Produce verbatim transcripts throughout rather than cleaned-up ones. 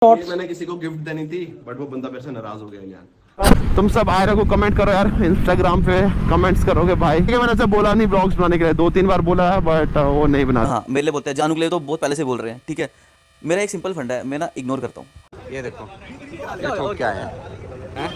मैंने किसी को गिफ्ट देनी थी बट वो बंदा मेरे से नाराज हो गया यार। तुम सब आए रहो, कमेंट करो यार इंस्टाग्राम पे, कमेंट्स करोगे भाई। ठीक है, मैंने ऐसे बोला नहीं ब्लॉग्स बनाने के लिए, दो तीन बार बोला है बट वो नहीं बना। हाँ, मेरे लिए बोलते हैं, जानू के लिए तो बहुत पहले से बोल रहे हैं। ठीक है, मेरा एक सिंपल फंडा है, मैं ना इग्नोर करता हूँ। ये देखो, देखो क्या है, है?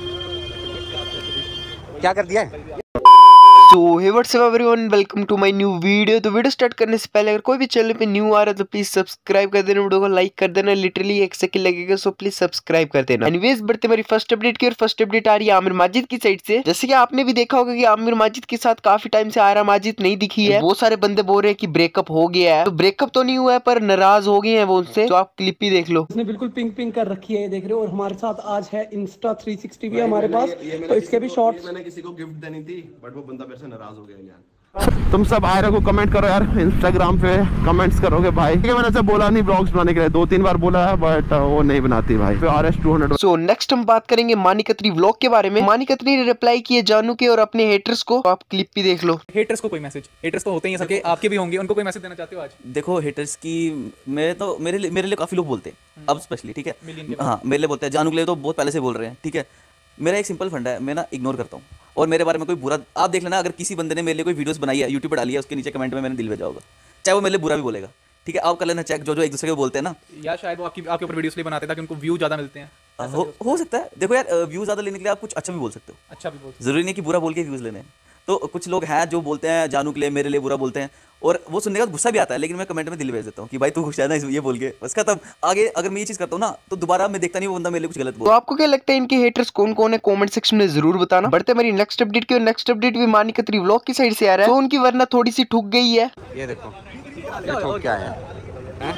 क्या कर दिया है? So hey what's up everyone, welcome to my new video. तो वीडियो स्टार्ट करने से पहले अगर कोई भी चैनल पे न्यू आ रहा है तो प्लीज सब्सक्राइब कर देना, वीडियो को लाइक कर देना, लिटरली एक सेकंड लगेगा, सो प्लीज सब्सक्राइब कर देना। एनीवेज बढ़ते हमारी फर्स्ट अपडेट की, और फर्स्ट अपडेट आ रही है आमिर माजिद की साइड से। जैसे कि आपने भी देखा होगा कि आमिर माजिद के साथ काफी टाइम से आयरा माजिद नहीं दिखी है। बहुत सारे बंदे बोल रहे हैं कि ब्रेकअप हो गया है, तो ब्रेकअप तो नहीं हुआ है पर नाराज हो गए हैं वो उनसे। तो आप क्लिप ही देख लो, उसने बिल्कुल पिंक पिंक कर रखी है, देख रहे हो। और हमारे साथ आज है इंस्टा थ्री सिक्सटी भी हमारे पास, तो इसके भी शॉर्ट्स। मैंने किसी को गिफ्ट देनी थी बट वो बंदा मेरे से नाराज हो गया यार। तुम सब आए रहो, कमेंट करो यार इंस्टाग्राम पे, कमेंट्स करोगे भाई। ठीक है, मैंने ऐसे बोला नहीं ब्लॉग्स बनाने के लिए, दो तीन बार बोला है बट वो नहीं बनाती भाई। R S two hundred. So next हम बात करेंगे मानी कतरी व्लॉग के बारे में। मानी कतरी ने रिप्लाई किया जानू के और अपने हेटर्स को, तो आप क्लिप भी देख लो। हेटर्स को कोई मैसेज, हेटर्स तो होते ही हैं सबके, आपके भी होंगे, उनको कोई मैसेज देना चाहते हो आज? देखो, हेटर्स की मेरे तो मेरे लिए मेरे लिए काफ़ी लोग बोलते हैं अब स्पेशली। ठीक है, हाँ, मेरे लिए बोलते हैं, जानू के लिए तो बहुत पहले से बोल रहे हैं। ठीक है, मेरा एक सिंपल फंडा है, मैं ना इग्नोर करता हूँ। और मेरे बारे में कोई बुरा, आप देख लेना, अगर किसी बंदे ने मेरे लिए कोई वीडियोस बनाई है, यूट्यूब पर डाली है, उसके नीचे कमेंट में मैंने दिल भेजा होगा, चाहे वो मेरे लिए बुरा भी बोलेगा। ठीक है, आप कर लेना चेक, जो जो एक दूसरे को बोलते हैं ना, या शायद वो आपकी आपके ऊपर वीडियोस लिए बनाते हैं ताकि उनको व्यू ज़्यादा मिलते हैं। हो, हो सकता है। देखो यार, व्यू ज़्यादा लेने के लिए आप कुछ अच्छा भी बोल सकते हो, अच्छा भी बोल, जरूरी नहीं कि बुरा बोल के व्यूज़ लेने हैं। तो कुछ लोग हैं जो बोलते हैं जानू के लिए मेरे लिए बुरा बोलते हैं, और वो सुनने का गुस्सा भी आता है, लेकिन मैं कमेंट में दिल भेज देता हूँ कि भाई तू खुश है ना ये बोल के, बस खत्म। आगे अगर मैं ये चीज़ करता हूँ ना तो दोबारा मैं देखता नहीं वो बंदा मेरे लिए कुछ गलत बोल। तो आपको क्या लगता है इनके हेटर्स कौन कौन है, कमेंट सेक्शन में जरूर बताना। बढ़ते हमारी नेक्स्ट अपडेट की, और नेक्स्ट अपडेट भी मानी कतरी व्लॉग की साइड से आ रहा है। तो उनकी वरना थोड़ी सी ठुक गई है। ये देखो, देखो क्या है, है?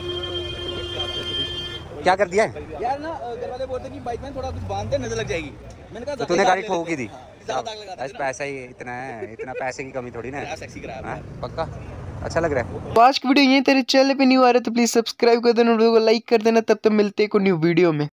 क्या कर दिया है? यार ना घर वाले बोलते कि बाइक में थोड़ा कुछ बांधते नजर लग जाएगी। मैंने कहा तो तूने गाड़ी ठोकी थी। बस पैसा ही इतना है, इतना पैसे की कमी थोड़ी ना है। पक्का अच्छा लग रहा है। तो आज की वीडियो यहीं, तेरे चैनल पे न्यू आ रहा है तो प्लीज सब्सक्राइब कर देना, वीडियो को लाइक कर देना। तब तक मिलते हैं को न्यू वीडियो में।